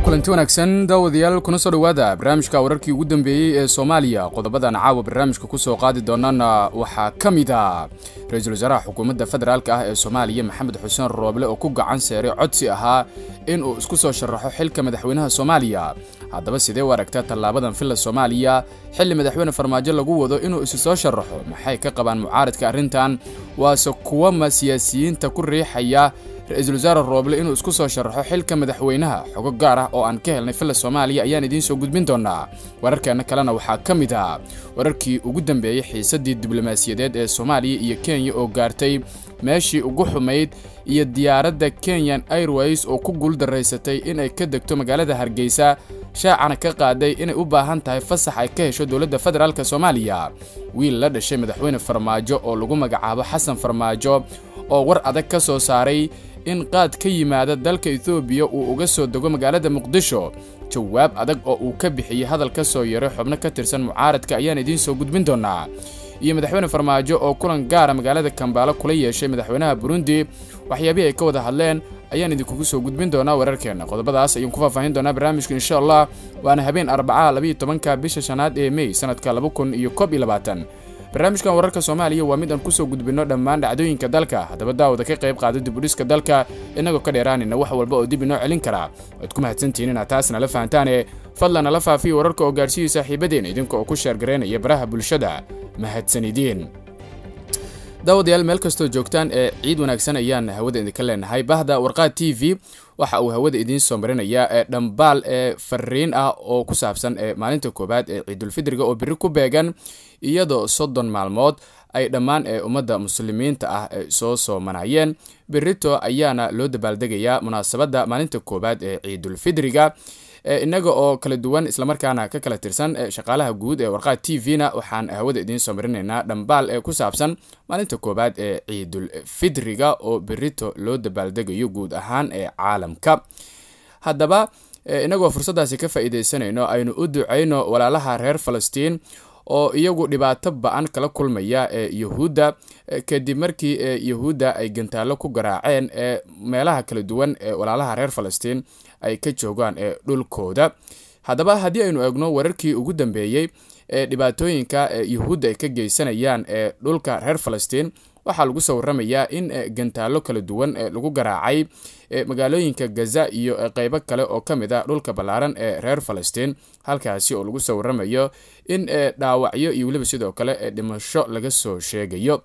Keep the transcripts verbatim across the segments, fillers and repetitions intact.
kulanti wanaagsan daawadayaal kuna soo dhawaada barnaamijka wararkii ugu dambeeyay ee Soomaaliya qodobadan caawa barnaamijka ku soo qaadi doonana waxa kamid ah ra'iisul wasaaraha xukuumadda federaalka ah ee Soomaaliya Maxamed Xuseen Rooble oo ku gacan saaray codsi ahaa in uu isku soo sharaxo xilka madaxweynaha Soomaaliya haddaba sidee u aragtaa talaabadan filla Soomaaliya xilli madaxweyne Farmaajo lagu wado inuu isu soo sharaxo maxay ka qabaan mucaaradka arrintan waase kuwa ma siyaasiyiinta ku riixaya ra'iisul wasaare Rooble inuu isku soo sharaxo xilka madaxweynaha xogo gaar ah oo aan ka helnay filla Soomaaliya ayaan idin soo gudbin doonaa wararkeena kalena waxa kamid ah wararkii ugu dambeeyay xiisadii diblomaasiyadeed ee Soomaaliya iyo Kenya oo gaartay meeshii ugu xumeyd iyo diyaaradda Kenyan Airways oo ku guul dareysatay in ay ka degto magaalada Hargeysa shaacana ka qaaday inay u baahan tahay fasax ay ka hesho dawladda federaalka Soomaaliya wiil la dhashay madaxweyne Farmaajo oo lagu magacaabo Xasan Farmaajo oo war adag ka soo saaray in qaad ka yimaada dalka Ethiopia uu uga soo dago magaalada Muqdisho jawaab adag oo uu ka bixiyay hadal ka soo yaray xubno ka tirsan mucaaradka ayaan idin soo gudbin doonaa iyo madaxweyne Farmaajo oo kulan gaar ah magaalada Kampala kula yeeshay madaxweynaha Burundi waxyaabaha ay ka wada hadleen ayaan idinku soo gudbin doonaa wararkeena qodobadaas ayaan ku faahfaahin doonaa barnaamijka insha Allah waana habeen Arbacada laba iyo tobanka bisha shanaad ee May sanadka laba kun iyo koob iyo labaatan barnaamijkan wararka Soomaaliya waa mid aan ku soo gudbino dhammaan dhacdooyinka dalka hadaba daawada ka qayb qaado dib u dhiska dalka inaga ka dheeraanina wax walba oo dib inoo celin kara wad ku mahadsantihiin inaad taasna la fahantaan fadlan la faafiyo wararka oo gaarsiiyo saaxiibadeena idinka oo ku share gareynaya baraha bulshada mahadsanidin daawadayaal meel kastoo joogtaan ee ciid wanaagsan ayaan hawada idinka leenahay bahda warqaad T V waxa uu hawada idin soo marinaya ee dhambaal ee fariin ah oo ku saabsan ee maalinta koobaad ee Ciidul Fidriga oo biri ku beegan iyadoo soddon maalmood ay dhammaan ee ummadda muslimiinta ah soo soomanayeen birito ayaana loo dabaaldegayaa munaasabadda maalinta koobaad ee Ciidul Fidriga inaga oo kala duwan isla markaana ka kala tirsan shaqaalaha guud ee warqaad T V-na waxaan hawada idin soo marinaynaa dhambaal ee ku saabsan maalinta koobaad ee Ciidul Fidriga oo birito loo dabaaldegayo guud ahaan ee caalamka haddaba inagoo fursadaasi ka faa'iideysanayno aynu u duceyno walaalaha reer Falastiin oo iyagu dhibaato ba'an kala kulmaya ee Yahuuda kadib markii Yahuuda ay gantaalo ku garaaceen ee meelaha kala duwan ee walaalaha reer Falastiin ay ka joogaan ee dhulkooda haddaba haddii aynu eegno wararkii ugu dambeeyay ee dhibaatooyinka Yahuuda ay ka geysanayaan ee dhulka reer Falastiin waxaa lagu soo waramayaa in gantaalo kala duwan ee lagu garaacay magaalooyinka Gaza iyo qaybo kale oo kamid ah dhulka balaaran ee reer Falastiin halkaasi oo lagu soo waramayo in dhaawacyo iyo waliba sidoo kale dhimasho laga soo sheegayo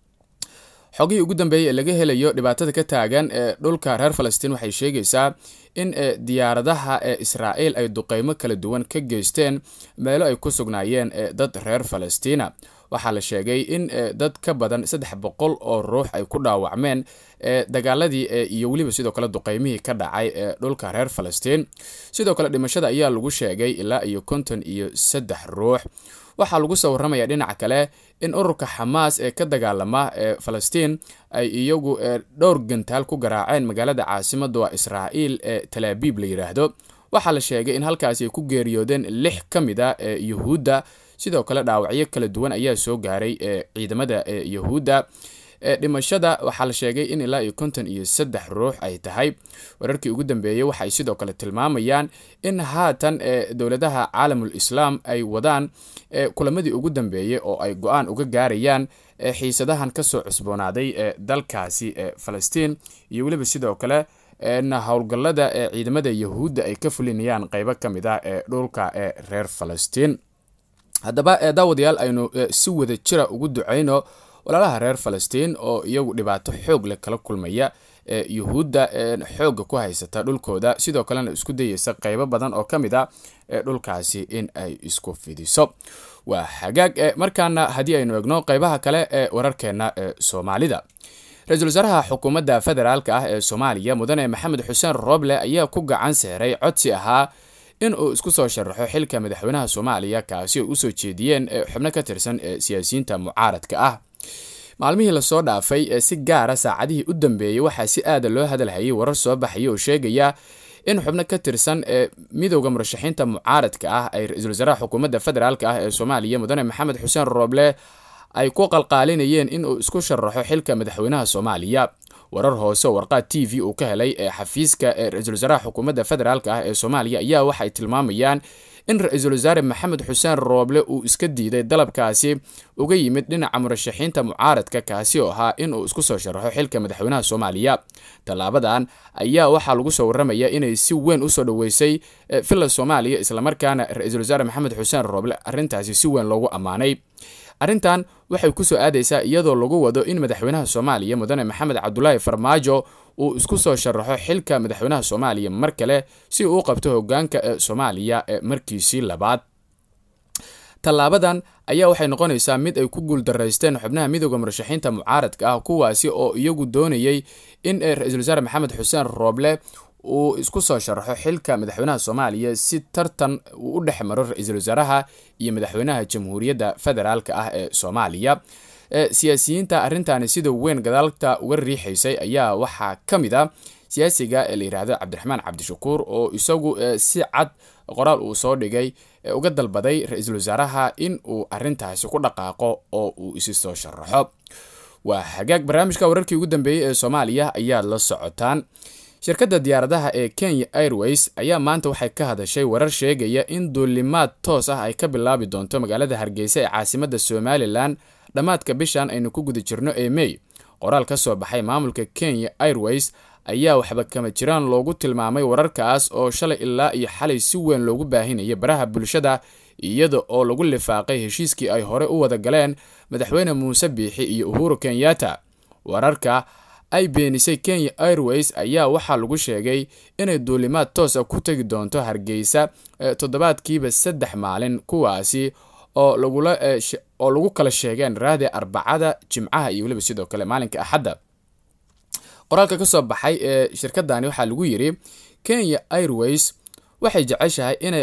xogii ugu dambeeyay laga helayo dhibaatada ka taagan ee dhulka reer Falastiin waxay sheegaysaa in diyaaradaha ee Israa'iil ay duqeymo kala duwan ka geysteen meelo ay ku sugnaayeen dad reer Falastiin waxaa la sheegay in dad ka badan saddex boqol oo ruux ay ku dhaawacmeen dagaaladii iyo waliba sidoo kale duqeymihii ka dhacay ee dhulka reer Falastiin sidoo kale dhimashada ayaa lagu sheegay ilaa iyo konton iyo saddex ruux waxaa lagu soo waramayaa dhinaca kale in ururka Xamaas ee ka dagaalama ee Falastiin ay iyagu dhowr gantaal ku garaaceen magaalada caasimadda waa Israa'iil ee Tel Aviv la yiraahdo waxaa la sheegay in halkaas ay ku geeriyoodeen lix kamid ah ee Yahuuda sidoo kale dhaawacyo kala duwan ayaa soo gaaray ee ciidamada ee Yahuuda dhimashada waxaa la sheegay in ilaa iyo konton iyo saddex ruux ay tahay wararkii ugu dambeeyay waxay sidoo kale tilmaamayaan in haatan dawladaha caalamul islaam ay wadaan kulamadii ugu dambeeyay oo ay go'aan uga gaarayaan xiisadahan ka soo cusboonaaday ee dalkaasi ee Falastiin iyo waliba sidoo kale na howlgallada ee ciidamada Yahuuda ay ka fulinayaan qaybo kamid ah ee dhulka ee reer Falastiin haddaba daawadayaal aynu si wada jira ugu duceyno walaalaha reer Falastiin oo iyagu dhibaato xoog leh kala kulmaya ee Yahuuda xoog ku haysata dhulkooda sidoo kalena isku dayaysa qaybo badan oo kamid ah ee dhulkaasi in ay isku fidiso waa hagaag markaana hadii aynu eegno qaybaha kale ee wararkeena ee Soomaalida ra'iisul wasaaraha xukuumadda federaalka ah ee Soomaaliya mudane Maxamed Xuseen Rooble ayaa ku gacan saaray codsi ahaa in uu isku soo sharaxo xilka madaxweynaha Soomaaliya kaasi oo u soo jeediyeen xubno ka tirsan siyaasiyiinta mucaaradka ah maalmihii la soo dhaafay ee si gaar ah saacadihii u dambeeyay waxa si aad loo hadalhayay warar soo baxay oo sheegaya in xubno ka tirsan ee midowga murashaxiinta mucaaradka ah ay ra'iisul wasaaraha xukuumadda federaalka ah ee Soomaaliya mudane Maxamed Xuseen Rooble ay ku qalqaalinayeen in uu isku sharaxo xilka madaxweynaha Soomaaliya warar hoose oo warqaad t v uu ka helay ee xafiiska ee ra-iisul wasaaraha xukuumadda federaalka ah ee soomaaliya ayaa waxay tilmaamayaan in ra-iisul wasaare maxamed xuseen rooble uu iska diiday dalabkaasi uga yimid dhinaca murashaxiinta mucaaradka kaasi oo ahaa in uu isku soo sharaxo xilka madaxweynaha soomaaliya. tallaabadan ayaa waxaa lagu soo warramaya inay si weyn usoo dhoweysay villa soomaaliya islamarkaana ra-iisul wasaare maxamed xuseen rooble arrintaasi si weyn loogu ammaanay. arrintan waxay ku soo aadaysaa iyadoo lagu wado in madaxweynaha soomaaliya mudane maxamed cabdulaahi farmaajo uu isku soo sharaxo xilka madaxweynaha soomaaliya mar kale si uu u qabto hoggaanka ee soomaaliya ee markiisii labaad. tallaabadan ayaa waxay noqonaysaa mid ay ku guuldaraysteen xubnaha midowda murashaxiinta mucaaradka ah kuwaasi oo iyagu doonayay in ra-iisul wasaare maxamed xuseen rooble uu isku soo sharaxo xilka madaxweynaha soomaaliya si tartan uu u dhex maro ra-iisul wasaaraha iyo madaxweynaha jamhuuriyadda federaalka ah ee soomaaliya. siyaasiyiinta arrintaani sida weyn gadaalta uga riixaysay ayaa waxaa ka mid a siyaasiga ee la yidhaahdo cabdiraxmaan cabdishakuur oo isagu si cad qoraal uu soo dhigay uga dalbaday ra-iisul wasaaraha in uu arrintaasi ku dhaqaaqo oo uu isi soo sharaxo. waa hagaag barnaamijka wararkii ugu dambeeyey ee soomaaliya ayaad la socotaan. shirkadda diyaaradaha ee Kenya Airways ayaa maanta waxay ka hadashay warar sheegaya in duulimaad toos ah ay ka bilaabi doonto magaalada Hargeysa ee caasimadda Somaliland dhamaadka bishan aynu ku guda jirno ee May. qoraal ka soo baxay maamulka Kenya Airways ayaa waxba kama jiraan loogu tilmaamay wararkaas oo shalay ilaa iyo xalay si weyn loogu baahinayay baraha bulshada iyada oo lagu lifaaqay heshiiskii ay hore u wada galeen madaxweyne Muuse Biixi iyo Uhuru Kenyatta. wararka ay beenisay Kenya Airways ayaa waxaa lagu sheegay inay duulimaad toos ah ku tagi doonto Hargeysa toddobaadkiiba saddex maalin kuwaasi oo lagula oo lagu kala sheegeen raadi arbacada jimcaha iyo waliba sidoo kale maalinka axadda. qoraalka ka soo baxay ee shirkadani waxaa lagu yiri Kenya Airways waxay jeceshahay inay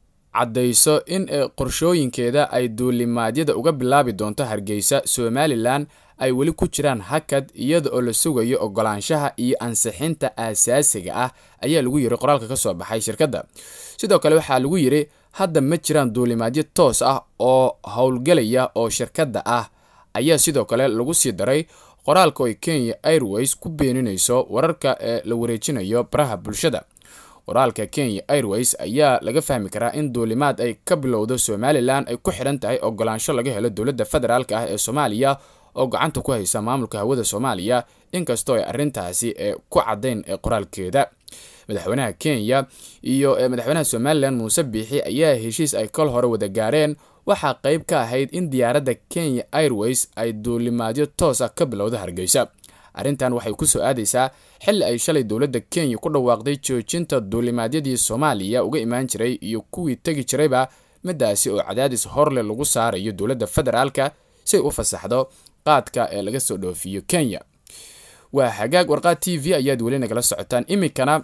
cadeyso in qorshooyinkeeda ay duulimaadyada uga bilaabi doonto Hargeysa Somaliland ay weli ku jiraan hakad iyada oo la sugayo ogolaanshaha iyo ansixinta aasaasiga ah ayaa lagu yiri qoraalka ka soo baxay shirkadda. sidoo kale waxaa lagu yiri hadda ma jiraan duulimaadyo toos ah oo howlgalaya oo shirkadda ah ayaa sidoo kale lagu sii daray qoraalka oo Kenya Airways ku beeninayso wararka ee la wareejinayo baraha bulshada. qoraalka Kenya Airways ayaa laga fahmi karaa in duulimaad ay ka bilowdo Somaliland ay ku xiran tahay ogolaansho laga helo dowladda federaalka ah ee Soomaaliya oo gacanta ku haysa maamulka hawada Soomaaliya inkastoo ay arrintaasi ku cadeyn qoraalkeeda. madaxweynaha Kenya iyo madaxweynaha Somaliland Muuse Biixi ayaa heshiis ay kal hore wada gaareen waxaa qayb ka ahayd in diyaaradda Kenya Airways ay duulimaadyo toos ah ka bilowdo Hargeysa. arrintan waxay ku soo aadaysaa xilli ay shalay dowladda Kenya ku dhawaaqday joojinta duulimaadyadii Soomaaliya uga imaan jiray iyo kuwii tagi jirayba midaasi oo cadaadis horle lagu saarayo dowladda federaalka si ay u fasaxdo qaadka ee laga soo dhoofiyo Kenya. waa hagaag warqaad T V ayaad weli nagala socotaan. imikana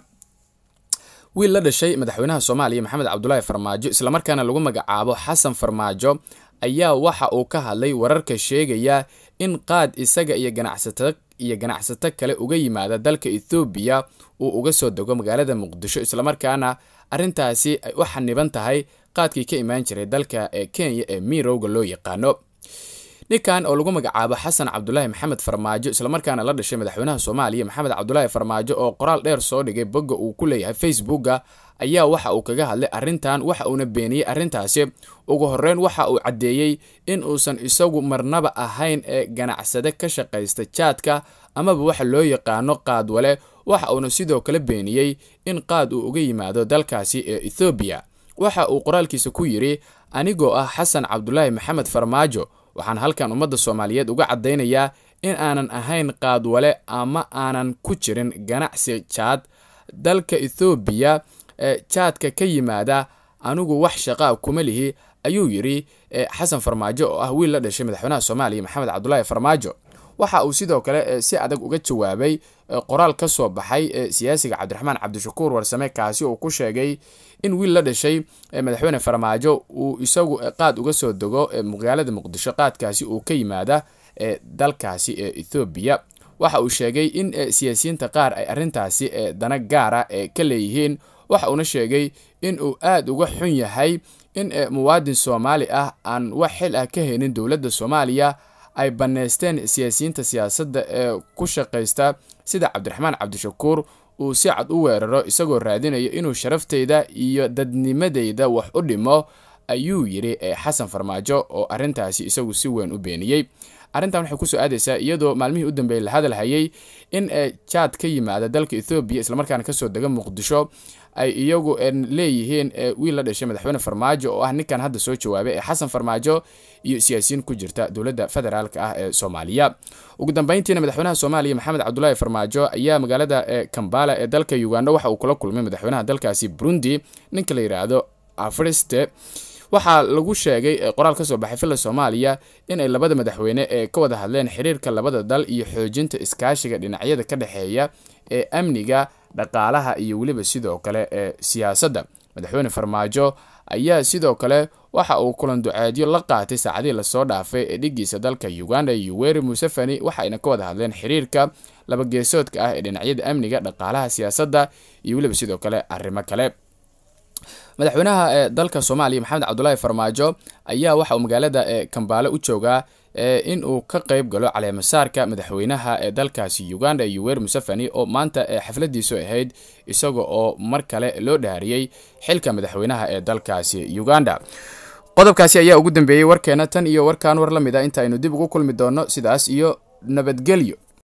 wiil la dhashay madaxweynaha Soomaaliya Maxamed Cabdulaahi Farmaajo isla markaana lagu magacaabo Xasan Farmaajo ayaa waxa uu ka hadlay wararka sheegaya in qaad isaga iyo ganacsatada iyo ganacsato kale uga yimaada dalka Ethiopia uu uga soo dago magaalada Muqdisho isla markaana arrintaasi ay u xaniban tahay qaadkii ka imaan jiray dalka ee Kenya ee Mirowga loo yaqaano. ninkan oo lagu magacaabo Xasan Cabdulaahi Maxamed Farmaajo isla markaana la dhashay madaxweynaha Soomaaliya Maxamed Cabdulaahi Farmaajo oo qoraal dheer soo dhigay bogga uu ku leeyahay Facebooka ayaa waxa uu kaga hadlay arrintan waxa uu beeniyay arrintaasi. ugu horreyn waxa uu cadeeyay in uusan isagu marnaba ahayn ee ganacsade ka shaqeysta jaadka amaba waxa loo yaqaano qaadwale. waxa uu sidoo kale beeniyay in qaad uu uga yimaado dalkaasi ee Ethiopia. waxa uu qoraalkiisa ku yiri anigoo ah Xasan Cabdulaahi Maxamed Farmaajo waxaan halkan ummadda Soomaaliyeed uga cadeynayaa in aanan ahayn qaadwale ama aanan ku jirin ganacsi jaad dalka Ethiopia ee jaadka ka yimaada anigu wax shaqo kuma lihi ayuu yiri Xasan Farmaajo oo ah wiil la dhashay madaxweynaha Soomaaliya Maxamed Cabdulaahi Farmaajo. waxa uu sidoo kale si adag uga jawaabay qoraal ka soo baxay siyaasiga Cabdiraxmaan Cabdishakuur Warsame kaasi oo ku sheegay in wiil la dhashay madaxweyne Farmaajo uu isagu qaad uga soo dago magaalada Muqdisho qaadkaasi uu ka yimaada dalkaasi ee Ethiopia. waxa uu sheegay in siyaasiyiinta qaar ay arrintaasi dana gaara ka leeyihiin. waxa uu sheegay in uu aad uga xun yahay in muwaadin Soomaali ah aan wax xil ah ka helin dowladda Soomaaliya ay baneysteen siyaasiyiinta siyaasadda ee ku shaqeysta sida cabdiraxmaan cabdishakuur uu si cad u weeraro isagoo raadinaya inuu sharafteyda iyo dadnimadeyda wax u dhimo ayuu yiri xasan farmaajo oo arintaasi isagu si weyn u beeniyay. arrintan waxay ku soo aadaysaa iyadoo maalmihii u dambeeyay la hadal hayay in Chad ka yimaada dalka Ethiopia isla markaana ka soo daga Muqdisho ay iyagu leeyihiin wiil la dhashay madaxweyne Farmaajo oo ah ninkan hadda soo jawaabay ee Xasan Farmaajo iyo siyaasiyiin ku jirta dowladda federaalka ah ee Soomaaliya. ugu dambeyntiina madaxweynaha Soomaaliya Maxamed Cabdullaahi Farmaajo ayaa magaalada Kampala ee dalka Uganda waxa uu kula kulmay madaxweynaha dalkaasi Burundi ninka la yiraahdo Afriste. waxaa lagu sheegay qoraal ka soo baxay filla Soomaaliya in ay labada madaxweyne ee ka wada hadleen xiriirka labada dal iyo xoojinta iskaashiga dhinacyada ka dhaxeeya ee amniga, dhaqaalaha iyo waliba sidoo kale ee siyaasadda. madaxweyne Farmaajo ayaa sidoo kale waxa uu kulan duceedyo la qaatay saacadii la soo dhaafay ee dhigiisa dalka Uganda Yoweri Museveni waxayna ka wada hadleen xiriirka laba geesoodka ah ee dhinacyada amniga, dhaqaalaha, siyaasadda iyo waliba sidoo kale arrimo kale. madaxweynaha ee dalka Soomaaliya Maxamed Cabdullaahi Farmaajo ayaa waxa uu magaalada ee Kampala u joogaa in uu ka qayb galo caleemasaarka madaxweynaha ee dalkaasi Uganda Yoweri Museveni oo maanta xafladiisu ahayd isaga oo mar kale loo dhaariyay xilka madaxweynaha ee dalkaasi Uganda. qodobkaasi ayaa ugu dambeeyay warkeena tan iyo warkaan war la mid ah inta aynu dib ugu kulmi doono sidaas iyo nabadgelyo.